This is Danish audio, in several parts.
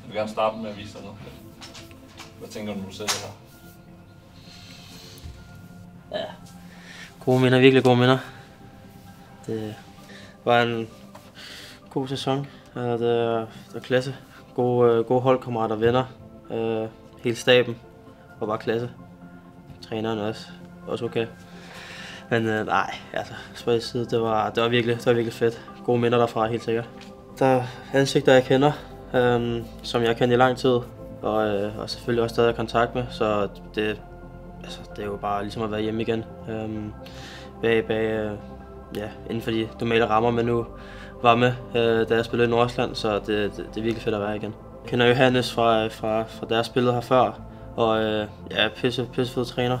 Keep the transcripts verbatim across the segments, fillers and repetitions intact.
Jeg vil gerne starte med at vise dig noget. Hvad tænker du, når du ser det her? Ja, gode minder, virkelig gode minder. Det var en god sæson. Det var klasse. Gode, gode holdkammerater, venner. Hele staben var bare klasse. Træneren også, også okay. Men nej, altså, spøg side, det var, det var virkelig, det var virkelig fedt. Gode minder derfra, helt sikkert. Der er ansigter, jeg kender, øhm, som jeg har kendt i lang tid, og, øh, og selvfølgelig også stadig kontakt med, så det, altså, det er jo bare ligesom at være hjemme igen. Øhm, bag, bag, øh, ja, inden for de normale rammer, man nu var med, øh, da jeg spillede i Nordsjælland, så det, det, det er virkelig fedt at være igen. Jeg kender Johannes fra, fra, fra deres spillet her før, og øh, ja, pisse, pisse fed træner.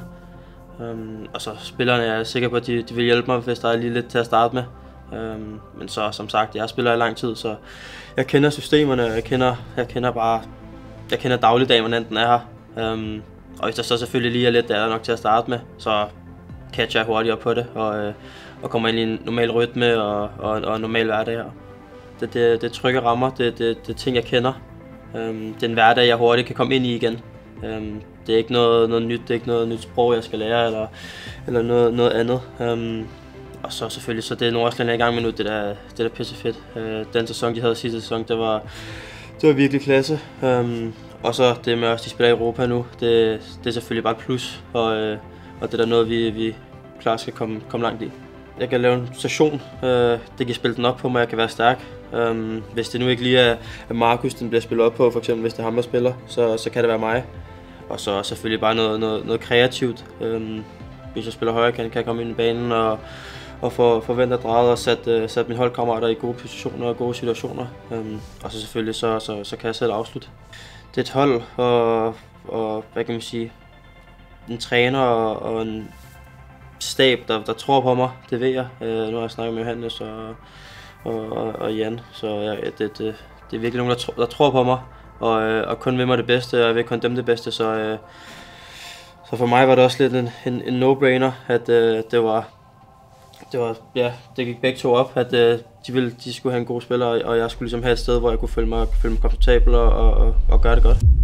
Um, og så spillerne er jeg sikker på, at de, de vil hjælpe mig, hvis der er lige lidt til at starte med. Um, men så som sagt, jeg spiller i lang tid, så jeg kender systemerne, jeg kender, jeg kender bare, jeg kender dagligdagen, hvordan den er her. Um, og hvis der så selvfølgelig lige er lidt, der er nok til at starte med, så catcher jeg hurtigt op på det, og, øh, og kommer ind i en normal rytme og, og, og en normal hverdag her. Det, det, det trygge rammer, det, det, det er ting, jeg kender. Um, det er en hverdag, jeg hurtigt kan komme ind i igen. Um, det er ikke noget, noget nyt, det er ikke noget nyt sprog, jeg skal lære, eller, eller noget, noget andet. Um, og så selvfølgelig, så det er Nordsjælland i gang med nu, det der, det der pisse fedt. Uh, den sæson, de havde sidste sæson, det var, det var virkelig klasse. Um, og så det med os, de spiller i Europa nu, det, det er selvfølgelig bare et plus, og, uh, og det er der noget, vi, vi klart skal komme, komme langt i. Jeg kan lave en station, uh, det kan spille den op på mig, jeg kan være stærk. Um, hvis det nu ikke lige er Markus, den bliver spillet op på, for eksempel hvis det er ham, der spiller, så, så kan det være mig. Og så selvfølgelig bare noget, noget, noget kreativt. Um, hvis jeg spiller højre, kan, kan jeg komme ind i banen og, og få forvente drejet og sætte uh, sat mine holdkammerater i gode positioner og gode situationer. Um, og så selvfølgelig så, så, så kan jeg selv afslutte. Det er et hold og, og hvad kan man sige, en træner og, og en stab, der, der tror på mig, det ved jeg. Uh, nu har jeg snakket med Johannes og, og, og, og Jan, så ja, det, det, det er virkelig nogen, der, tro, der tror på mig. Og, øh, og kun vil mig det bedste, og jeg vil kun dem det bedste, så, øh, så for mig var det også lidt en, en, en no-brainer, at øh, det var, det var, ja, det gik begge to op, at øh, de, ville, de skulle have en god spiller, og jeg skulle ligesom have et sted, hvor jeg kunne føle mig, føle mig komfortabel og, og, og gøre det godt.